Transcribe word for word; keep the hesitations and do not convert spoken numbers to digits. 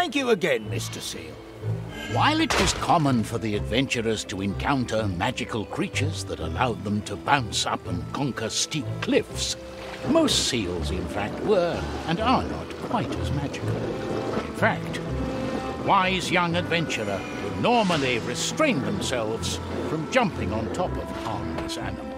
Thank you again, Mister Seal. While it was common for the adventurers to encounter magical creatures that allowed them to bounce up and conquer steep cliffs, most seals, in fact, were and are not quite as magical. In fact, a wise young adventurer would normally restrain themselves from jumping on top of harmless animals.